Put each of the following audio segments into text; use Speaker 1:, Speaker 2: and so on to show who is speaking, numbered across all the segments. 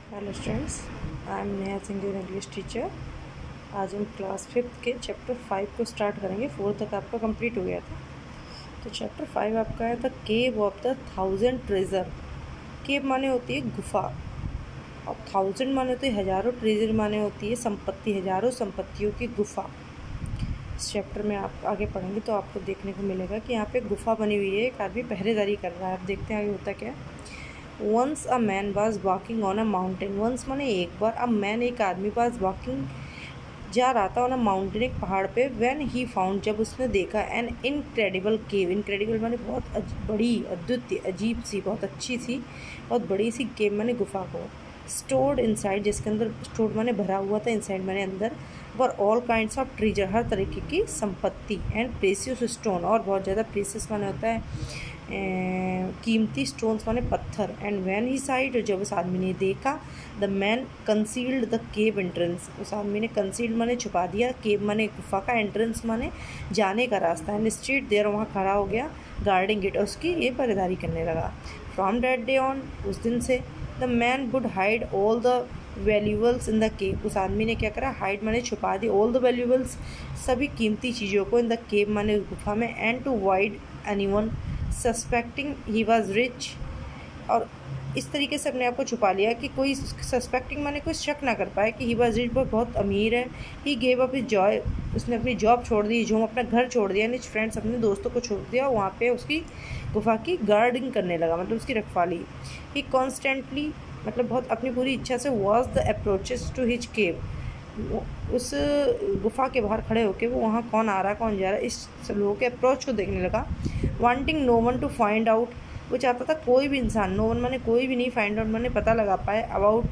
Speaker 1: Hello students, I am Neha Singh, your English teacher. आज हम class 5 के चैप्टर 5 को स्टार्ट करेंगे। 4 तक आपका कंप्लीट हो गया था। तो चैप्टर 5 आपका है the cave of the 1000 treasure. Cave माने होती है गुफा, और 1000 माने होती है हज़ारों, ट्रेजर माने होती है संपत्ति, हज़ारों संपत्तियों की गुफा। इस चैप्टर में आप आगे पढ़ेंगे तो आपको देखने को मिलेगा कि यहाँ पे गुफा बनी हुई है, एक आदमी पहरेदारी कर रहा है। आप देखते हैं आगे होता क्या है। Once a man was walking on a mountain. Once माने एक बार, अ मैन एक आदमी वाज वॉकिंग जा रहा था ऑन अ माउंटेन, एक पहाड़ पे। व्हेन ही फाउंड, जब उसने देखा, एन इनक्रेडिबल केव। इनक्रेडिबल माने बहुत बड़ी, अद्वितीय, अजीब सी, बहुत अच्छी सी, बहुत बड़ी सी केव माने गुफा को। स्टोर्ड इनसाइड, जिसके अंदर, स्टोर्ड माने भरा हुआ था, इनसाइड माने अंदर, were all kinds of treasure, हर तरीके की संपत्ति, एंड प्रेसियस स्टोन, और बहुत ज़्यादा प्रेसियस माने होता है कीमती, स्टोन्स माने पत्थर। एंड वैन ही साइड, जब उस आदमी ने देखा, the man concealed the cave entrance. उस आदमी ने कंसील्ड माने छुपा दिया, केव माने गुफा का, एंट्रेंस माने जाने का रास्ता। एंड स्ट्रीट देयर, वहाँ खड़ा हो गया, गार्डिंग इट, उसकी ये पहरेदारी करने लगा। फ्रॉम दैट डे ऑन, उस दिन से, the man would hide all the valuables in the cave. उस आदमी ने क्या करा, हाइड माने छुपा दी, ऑल द वैल्यूबल्स, सभी कीमती चीज़ों को, इन द केव माने गुफा में, and to avoid anyone suspecting he was rich. और इस तरीके से अपने आप को छुपा लिया कि कोई सस्पेक्टिंग माने कोई शक ना कर पाए कि ही वॉज रिच, बहुत अमीर है। He gave up his joy, उसने अपनी जॉब छोड़ दी, जो अपना घर छोड़ दिया, निज फ्रेंड्स, अपने दोस्तों को छोड़ दिया, वहाँ पे उसकी गुफा की गार्डिंग करने लगा, मतलब उसकी रखवाली। ही कॉन्स्टेंटली, मतलब बहुत अपनी पूरी इच्छा से, was the approaches to his cave, उस गुफा के बाहर खड़े होके वो वहाँ कौन आ रहा कौन जा रहा है, इस लोगों के अप्रोच को देखने लगा। Wanting no one to find out, वो चाहता था कोई भी इंसान, नो वन माने कोई भी नहीं, फाइंड आउट माने पता लगा पाए, अबाउट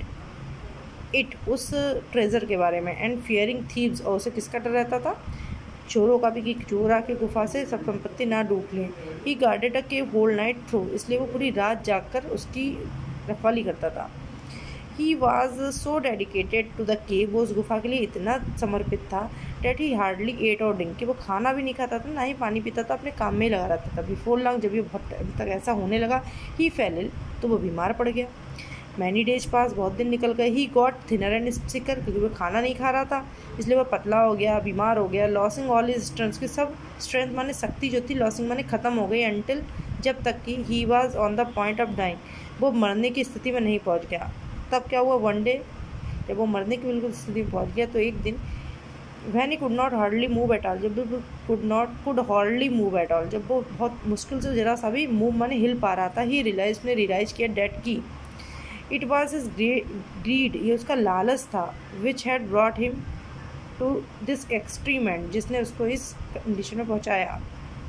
Speaker 1: इट, उस ट्रेजर के बारे में। एंड फियरिंग थीव्स, और उसे किसका डर रहता था, चोरों का भी, कि चोर आके गुफा से सब संपत्ति ना डूब लें। He guarded a cave whole night through, इसलिए वो पूरी रात जागकर उसकी रखवाली करता था। He was so dedicated to the cave, वो उस गुफा के लिए इतना समर्पित था, that he hardly ate or drink, कि वो खाना भी नहीं खाता था, ना ही पानी पीता था, अपने काम में ही लगा रहता था। बिफोर लॉन्ग, जब ये बहुत टाइम तक ऐसा होने लगा, ही फेल इल, तो वो बीमार पड़ गया। मैनी डेज पास, बहुत दिन निकल गए। He got thinner and sicker, क्योंकि वो खाना नहीं खा रहा था, इसलिए वो पतला हो गया, बीमार हो गया। लॉसिंग ऑल हिज स्ट्रेंथ, की सब स्ट्रेंथ माने शक्ति जो थी, लॉसिंग माने ख़त्म हो गई। अंटिल, जब तक कि he was on the point of dying, वो मरने की स्थिति में नहीं पहुँच गया। तब क्या हुआ, वन डे, जब वो मरने की बिल्कुल स्थिति में पहुँच गया, तो एक दिन, when he could not hardly move at all, जब भी could hardly move at all, जब वो बहुत मुश्किल से जरा सा भी मूव माने हिल पा रहा था, ही रियलाइज, ने रियलाइज किया, डेट की इट वॉज हिज ग्रीड, ये उसका लालच था, which had brought him to this extreme end, जिसने उसको इस कंडीशन में पहुँचाया।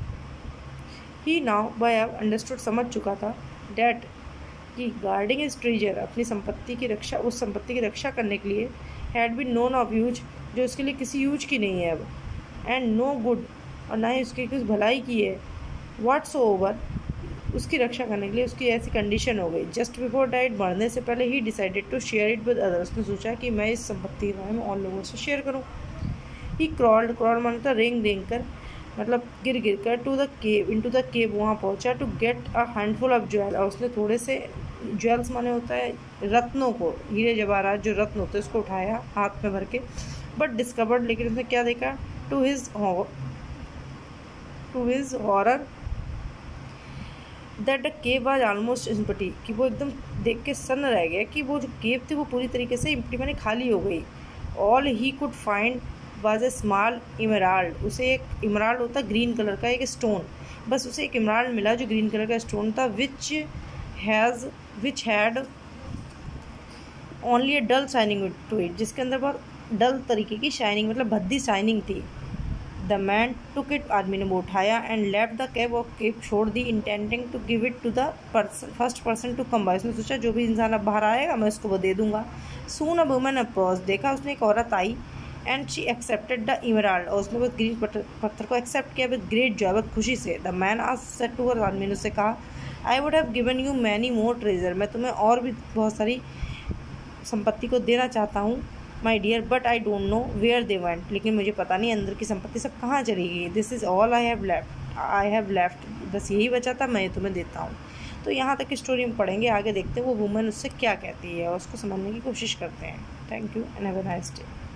Speaker 1: ही नाउ बाय अंडरस्टूड, समझ चुका था, डेट कि गार्डिंग इज ट्रेजर, अपनी संपत्ति की रक्षा, उस संपत्ति की रक्षा करने के लिए, had been none of use, जो उसके लिए किसी यूज की नहीं है अब, एंड नो गुड, और ना ही उसकी कुछ भलाई की है, व्हाट्स ओवर, उसकी रक्षा करने के लिए उसकी ऐसी कंडीशन हो गई। जस्ट बिफोर डाइट, मरने से पहले, he decided to share it with others, ने सोचा कि मैं इस संपत्ति के बारे में और लोगों से शेयर करूँ। ही क्रॉल्ड, क्रॉल मानता रेंग रेंग कर, मतलब गिर गिर कर, to the cave, into the cave, वहाँ पहुँचा, to get a handful of jewel, और उसने थोड़े से ज्वेल्स माने होता है रत्नों को, हीरे जवाहरात जो रत्न होते हैं, उसको उठाया हाथ में भर के। बट डिस्कवर्ड, लेकिन उसने क्या देखा, to his horror, that the cave was almost empty, कि वो एकदम देख के सन्न रह गया कि वो जो केव थी वो पूरी तरीके से एम्प्टी माने खाली हो गई। All he could find was a small emerald, उसे एक इमराल्ड होता ग्रीन कलर का एक स्टोन, बस उसे एक इमराल्ड मिला जो ग्रीन कलर का स्टोन था, which had only a dull shining to it, जिसके अंदर बहुत डल तरीके की शाइनिंग, मतलब भद्दी शाइनिंग थी। द मैन टुक इट, आदमी ने वो उठाया, एंड लेफ्ट द केव, और केव छोड़ दी, intending to give it to the first person to come by, उसने सोचा जो भी इंसान अब बाहर आएगा मैं उसको वो दे दूंगा। सून अ वुमन अप्रोच, देखा उसने एक औरत आई, and she accepted the emerald, और उसने वो ग्रीन पत्थर को एक्सेप्ट किया विद ग्रेट जॉय, बहुत खुशी से। The man as said to her, आदमी ने उससे कहा, I would have given you many more treasure, मैं तुम्हें और भी बहुत सारी संपत्ति को देना चाहता हूँ, my dear, but I don't know where they went, लेकिन मुझे पता नहीं अंदर की संपत्ति सब कहाँ चली गई। This is all I have left, बस यही बचा था, मैं तुम्हें देता हूँ। तो यहाँ तक की स्टोरी हम पढ़ेंगे, आगे देखते हैं वो वुमन उससे क्या कहती है और उसको समझने की कोशिश करते हैं। Thank you and have a nice day.